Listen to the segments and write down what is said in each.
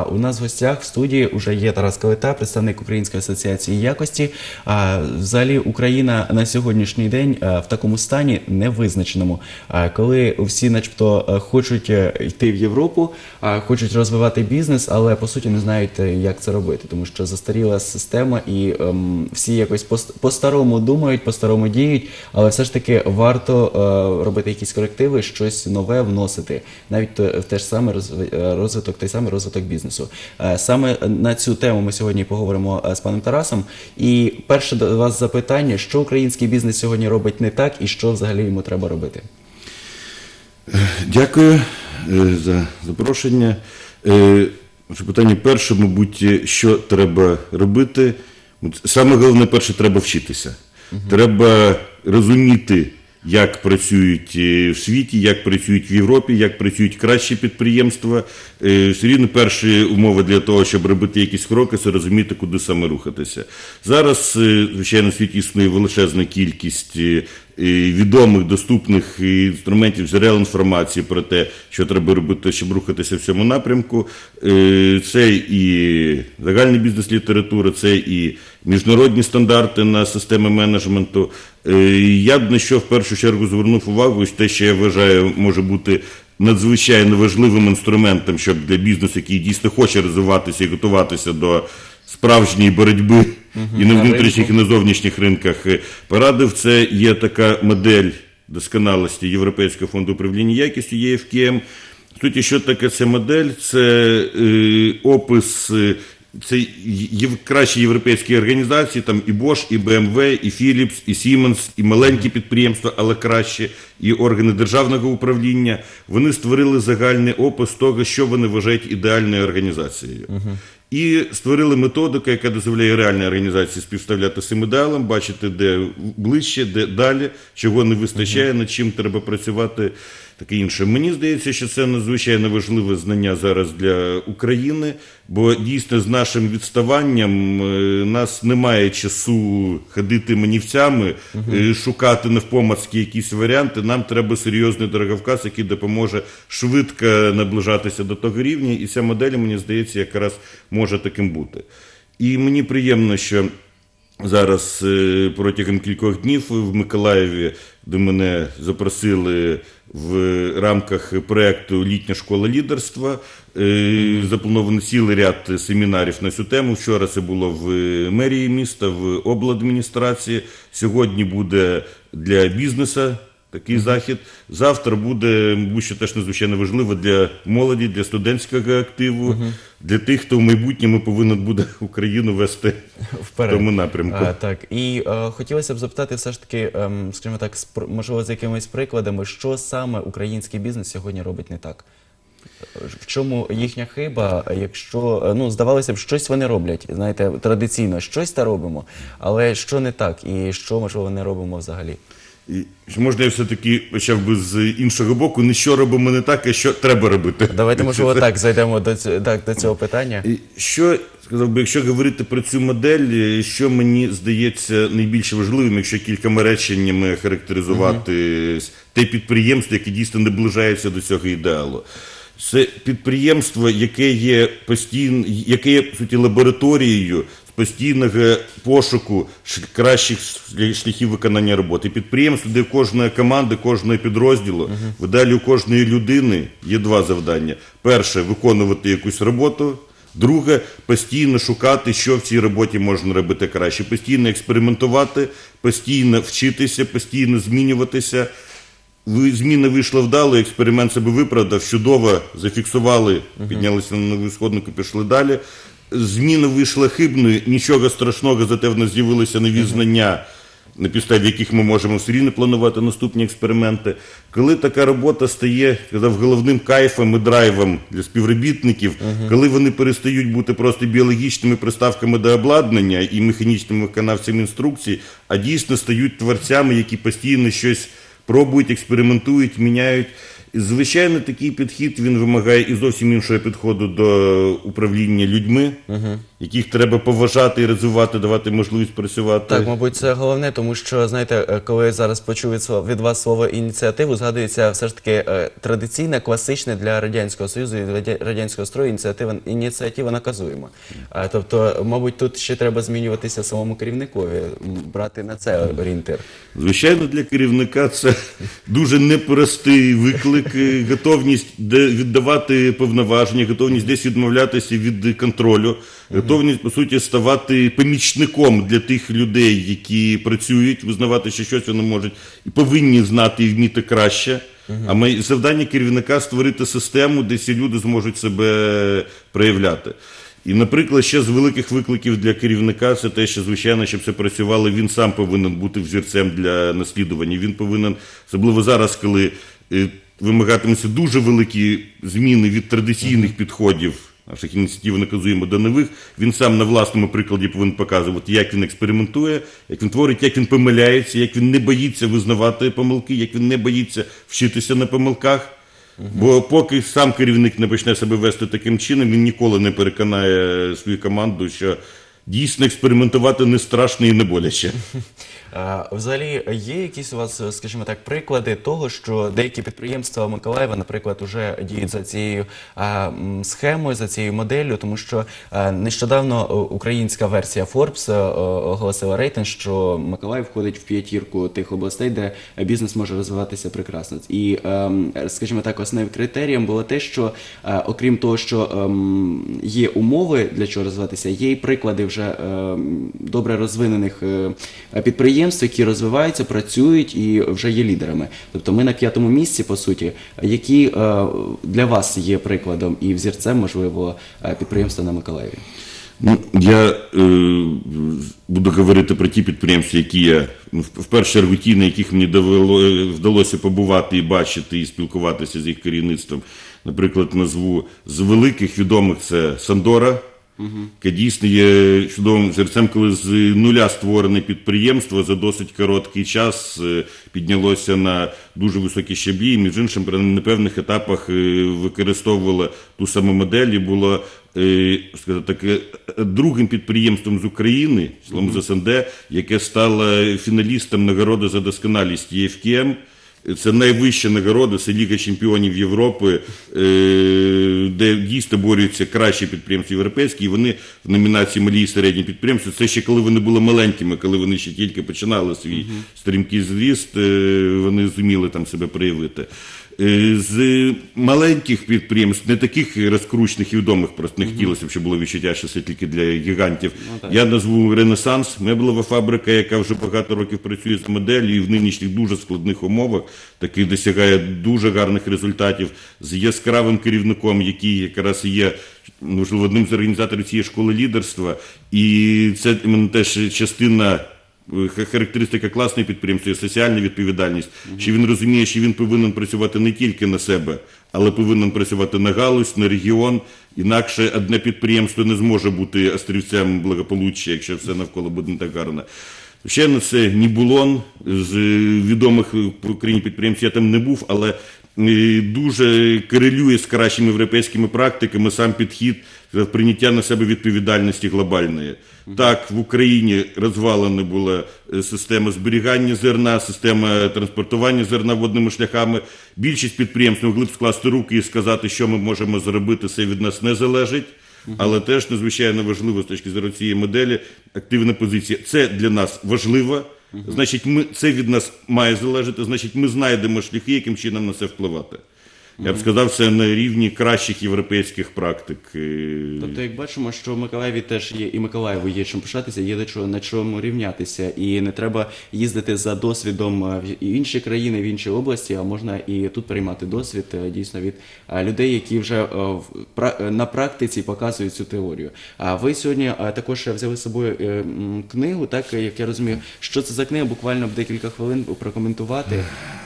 у нас в гостях в студії вже є Тарас Калита, представник Української асоціації якості. Взагалі Україна на сьогоднішній день в такому стані невизначеному, коли всі начебто хочуть йти в Європу, хочуть розвивати бізнес, але по суті не знають, як це робити, тому що застаріла система і всі якось по-старому думають, по-старому діють, але все ж таки варто робити якісь корективи, щось нове вносити, навіть в те ж саме розвиток, той самий розвиток бізнесу. Саме на цю тему ми сьогодні поговоримо з паном Тарасом. І перше до вас запитання, що український бізнес сьогодні робить не так і що взагалі йому треба робити? Дякую за запрошення. Питання перше, мабуть, що треба робити. Саме головне, перше, треба вчитися. Треба розуміти, як працюють в світі, як працюють в Європі, як працюють кращі підприємства. Все рівно перші умови для того, щоб робити якісь кроки, це розуміти, куди саме рухатися. Зараз, звичайно, в світі існує величезна кількість відомих, доступних інструментів, джерел інформації про те, що треба робити, щоб рухатися в цьому напрямку. Це і загальна бізнес-література, це і міжнародні стандарти на системи менеджменту. Я б на що в першу чергу звернув увагу, те, що я вважаю, може бути надзвичайно важливим інструментом, щоб для бізнесу, який дійсно хоче розвиватися і готуватися до справжньої боротьби і на внутрішніх, і на зовнішніх ринках порадив. Це є така модель досконалості Європейського фонду управління якістю ЄФКМ. В суті, що таке ця модель? Це опис, це кращі європейські організації, там і Bosch, і BMW, і Philips, і Siemens, і маленькі підприємства, але кращі, і органи державного управління. Вони створили загальний опис того, що вони вважають ідеальною організацією. І створили методику, яка дозволяє реальній організації співставляти з цим ідеалом, бачити, де ближче, де далі, чого не вистачає, над чим треба працювати, таке інше. Мені здається, що це надзвичайно важливе знання зараз для України, бо дійсно з нашим відставанням нас немає часу ходити манівцями, шукати навпомацьки якісь варіанти. Нам треба серйозний дороговказ, який допоможе швидко наближатися до того рівня, і ця модель, мені здається, якраз може таким бути. І мені приємно, що зараз протягом кількох днів в Миколаєві, де мене запросили в рамках проєкту «Літня школа лідерства», заплановано цілий ряд семінарів на цю тему. Вчора це було в мерії міста, в обладміністрації. Сьогодні буде для бізнесу такий захід. Завтра буде, мабуть, що теж надзвичайно важливо для молоді, для студентського активу, для тих, хто в майбутньому повинен буде Україну вести вперед в тому напрямку. Так, і хотілося б запитати все ж таки, скажімо так, можливо, з якимись прикладами, що саме український бізнес сьогодні робить не так? В чому їхня хиба, якщо, здавалося б, щось вони роблять, знаєте, традиційно, щось та робимо, але що не так і що, можливо, не робимо взагалі? І можна я все-таки почав би з іншого боку, не що робимо не так, а що треба робити. Давайте, можливо, так зайдемо до цього питання. Що, сказав би, якщо говорити про цю модель, що мені здається найбільш важливим, якщо кількома реченнями характеризувати те підприємство, яке дійсно наближається до цього ідеалу. Це підприємство, яке є в суті, лабораторією постійного пошуку кращих шляхів виконання роботи. Підприємство, де кожної команди, кожного підрозділу, в ідеалі у кожної людини є два завдання. Перше – виконувати якусь роботу. Друге – постійно шукати, що в цій роботі можна робити краще. Постійно експериментувати, постійно вчитися, постійно змінюватися. Зміна вийшла вдало, експеримент себе виправдав, чудово зафіксували, піднялися на нову сходинку, пішли далі. Зміна вийшла хибною, нічого страшного, зате в нас з'явилися нові знання, на підставі яких ми можемо все рівно планувати наступні експерименти. Коли така робота стає, сказав, головним кайфом і драйвом для співробітників, коли вони перестають бути просто біологічними приставками до обладнання і механічними виконавцями інструкцій, а дійсно стають творцями, які постійно щось пробують, експериментують, міняють. Звичайно, такий підхід, він вимагає і зовсім іншого підходу до управління людьми. яких треба поважати і розвивати, давати можливість працювати. Так, мабуть, це головне, тому що, знаєте, коли я зараз почув від вас слово ініціативу, згадується все ж таки традиційна, класична для Радянського Союзу і радянського строю ініціатива наказуєма. Тобто, мабуть, тут ще треба змінюватися самому керівникові, брати на це орієнтир. Звичайно, для керівника це дуже непростий виклик, готовність віддавати повноваження, готовність десь відмовлятися від контролю, готовність, по суті, ставати помічником для тих людей, які працюють, визнавати, що щось вони можуть і повинні знати і вміти краще. А завдання керівника – створити систему, де ці люди зможуть себе проявляти. І, наприклад, ще з великих викликів для керівника – це те, що, звичайно, щоб це працювало, він сам повинен бути взірцем для наслідування. Він повинен, особливо зараз, коли вимагатимуться дуже великі зміни від традиційних підходів, наших ініціатив наказуємо до нових, він сам на власному прикладі повинен показувати, як він експериментує, як він творить, як він помиляється, як він не боїться визнавати помилки, як він не боїться вчитися на помилках. Бо поки сам керівник не почне себе вести таким чином, він ніколи не переконає свою команду, що дійсно експериментувати не страшно і не боляче. Взагалі, є якісь у вас, скажімо так, приклади того, що деякі підприємства Миколаєва, наприклад, вже діють за цією схемою, за цією моделлю, тому що нещодавно українська версія Forbes оголосила рейтинг, що Миколаїв входить в п'ятірку тих областей, де бізнес може розвиватися прекрасно. І, скажімо так, основним критерієм було те, що окрім того, що є умови для чого розвиватися, є і приклади вже добре розвинених підприємств, які розвиваються, працюють і вже є лідерами. Тобто ми на 5-му місці, по суті, які для вас є прикладом і взірцем, можливо, підприємства на Миколаєві? Я буду говорити про ті підприємства, які я, в першу чергу, ті, на яких мені вдалося побувати і бачити, і спілкуватися з їх керівництвом. Наприклад, назву з великих відомих це Сандора, яке дійсно є чудовим взірцем, коли з нуля створене підприємство за досить короткий час піднялося на дуже високі щаблі, і, між іншим, на певних етапах використовувало ту саму модель і було, скажімо так, другим підприємством з України, числом з СНД, яке стало фіналістом нагороди за досконалість ЄФКМ. Це найвища нагорода, це Ліга чемпіонів Європи, де дійсно борються кращі підприємства європейські, і вони в номінації «Малі і середні підприємства». Це ще коли вони були маленькими, коли вони ще тільки починали свій стрімкий зріст, вони зуміли там себе проявити. З маленьких підприємств, не таких розкручених і відомих, просто не хотілося б, щоб було відчуття, що це тільки для гігантів. Я назву «Ренесанс», меблева фабрика, яка вже багато років працює з моделлю і в нинішніх дуже складних умовах таки досягає дуже гарних результатів з яскравим керівником, який якраз є, можливо, одним з організаторів цієї школи лідерства. І це іменно теж частина, характеристика класної підприємства, соціальна відповідальність, що він розуміє, що він повинен працювати не тільки на себе, але повинен працювати на галузь, на регіон, інакше одне підприємство не зможе бути острівцем благополуччя, якщо все навколо буде не так гарно. Звичайно, це Нібулон, з відомих в Україні підприємств, я там не був, але дуже корелює з кращими європейськими практиками сам підхід прийняття на себе відповідальності глобальної. Так, в Україні розвалена була система зберігання зерна, система транспортування зерна водними шляхами. Більшість підприємств могли б скласти руки і сказати, що ми можемо зробити, це від нас не залежить. Але теж надзвичайно важливо з точки зору цієї моделі активна позиція. Це для нас важливо, значить, це від нас має залежати, значить, ми знайдемо шляхи, яким чином на це впливати. Я б сказав, це на рівні кращих європейських практик. Тобто, як бачимо, що в Миколаєві теж є, і Миколаєву є чим пишатися, є на чому рівнятися. І не треба їздити за досвідом в інші країни, в інші області, а можна і тут приймати досвід дійсно від людей, які вже на практиці показують цю теорію. А ви сьогодні також взяли з собою книгу, так, як я розумію, що це за книга, буквально в декілька хвилин прокоментувати.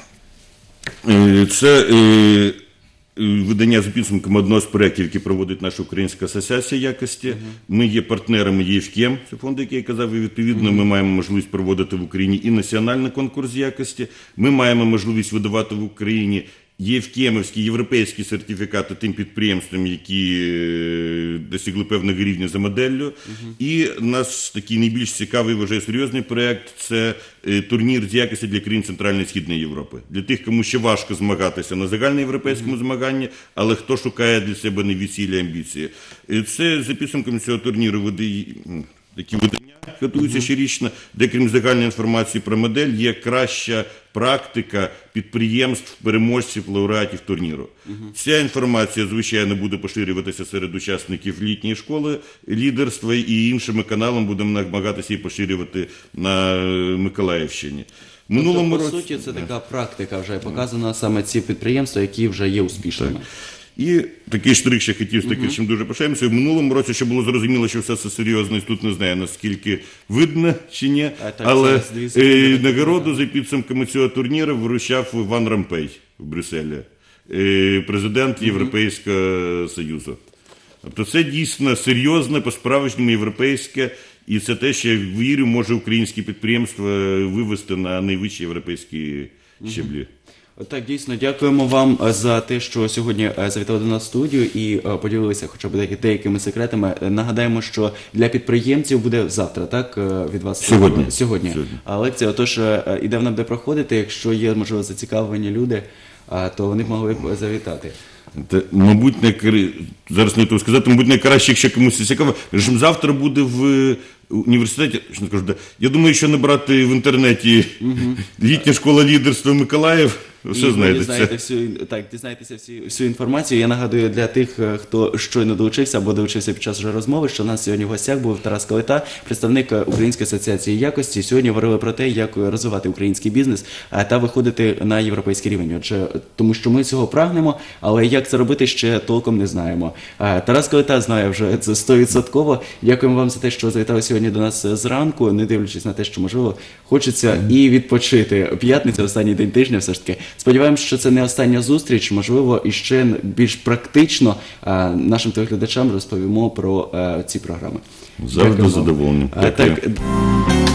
Це видання за підсумками одного з проєктів, які проводить наша Українська асоціація якості. Ми є партнерами ЄФКМ, це фонд, який я казав, і відповідно ми маємо можливість проводити в Україні і національний конкурс якості. Ми маємо можливість видавати в Україні ЄФКМівські, європейські сертифікати тим підприємствам, які досягли певного рівня за моделлю. І у нас такий найбільш цікавий, вважаю, серйозний проєкт – це турнір з якості для країн Центральної і Східної Європи. Для тих, кому ще важко змагатися на загальноєвропейському змаганні, але хто шукає для себе нові цілі, амбіції. Це за підсумками цього турніру такі видання готуються щорічно, де, крім загальної інформації про модель, є краща практика підприємств, переможців, лауреатів турніру. Ця інформація, звичайно, буде поширюватися серед учасників літньої школи лідерства, і іншими каналами будемо намагатися її поширювати на Миколаївщині. Тобто, по суті, це така практика вже показана, саме ці підприємства, які вже є успішними. І такий штрих ще хотів, чим дуже пишаємося. В минулому році ще було зрозуміло, що все це серйозно, і тут не знаю, наскільки видно чи ні, але нагороду за підсумками цього турніру вручав Ван Ромпей в Брюсселі, президент Європейського Союзу. Тобто це дійсно серйозне, по-справжньому європейське, і це те, що, я вірю, може українські підприємства вивести на найвищі європейські щеблі. Так, дійсно, дякуємо вам за те, що сьогодні завітали до нас в студію і поділилися хоча б деякими секретами. Нагадаємо, що для підприємців буде завтра, так, від вас? Сьогодні. Лекція, отож, і де вона буде проходити, якщо є, можливо, зацікавлені люди, то вони б могли б завітати. Мабуть, зараз не то сказати, мабуть, найкраще, якщо комусь цікаво. Завтра буде в університеті, що не кажу, я думаю, що набрати в інтернеті літня школа лідерства Миколаїв, все знайдеться. Дізнаєтеся всю інформацію. Я нагадую для тих, хто щойно долучився або долучився під час вже розмови, що у нас сьогодні в гостях був Тарас Калита, представник Української асоціації якості. Сьогодні говорили про те, як розвивати український бізнес та виходити на європейський рівень. Тому що ми цього прагнемо, але як це робити, ще толком не знаємо. Тарас Калита знає вже це 100%. Дякуємо вам за те, що завітали сьогодні до нас зранку, не дивлячись на те, що, можливо, хочеться і відпочити. П'ятниця, останній день тижня все ж таки. Сподіваємося, що це не остання зустріч, можливо, і ще більш практично нашим телеглядачам розповімо про ці програми. Завжди задоволений. Так.